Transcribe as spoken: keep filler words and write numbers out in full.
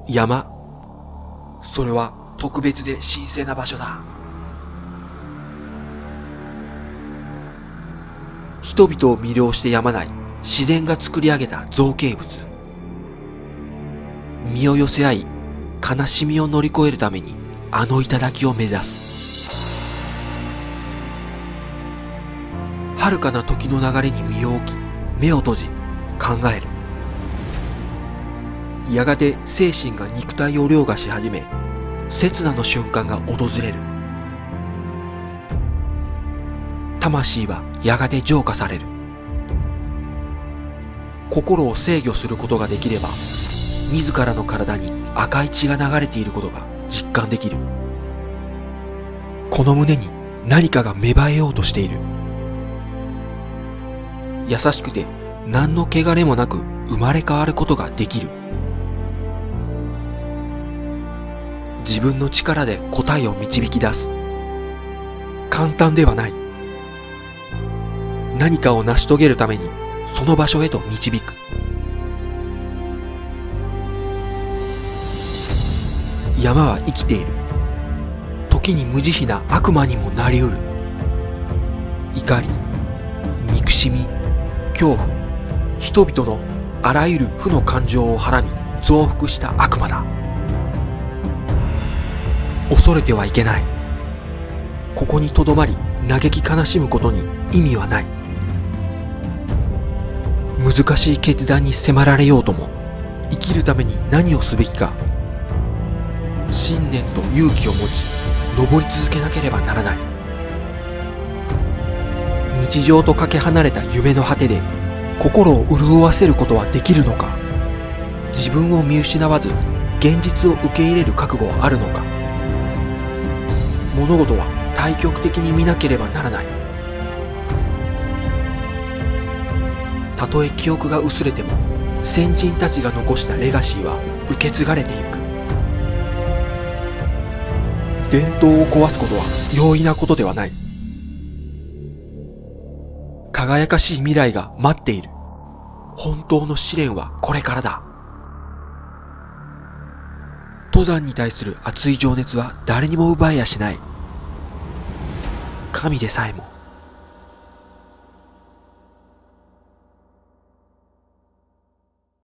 山。それは特別で神聖な場所だ。人々を魅了してやまない自然が作り上げた造形物。身を寄せ合い、悲しみを乗り越えるためにあの頂を目指す。遥かな時の流れに身を置き、目を閉じ、考える。やがて精神が肉体を凌駕し始め、刹那の瞬間が訪れる。魂はやがて浄化される。心を制御することができれば、自らの体に赤い血が流れていることが実感できる。この胸に何かが芽生えようとしている。優しくて何の汚れもなく生まれ変わることができる。自分の力で答えを導き出す。簡単ではない。何かを成し遂げるためにその場所へと導く。山は生きている。時に無慈悲な悪魔にもなりうる。怒り、憎しみ、恐怖、人々のあらゆる負の感情をはらみ増幅した悪魔だ。恐れてはいけない。ここにとどまり嘆き悲しむことに意味はない。難しい決断に迫られようとも、生きるために何をすべきか、信念と勇気を持ち登り続けなければならない。日常とかけ離れた夢の果てで心を潤わせることはできるのか。自分を見失わず現実を受け入れる覚悟はあるのか。物事は対極的に見なければならない。たとえ記憶が薄れても先人たちが残したレガシーは受け継がれていく。伝統を壊すことは容易なことではない。輝かしい未来が待っている。本当の試練はこれからだ。登山に対する熱い情熱は誰にも奪えやしない。神でさえも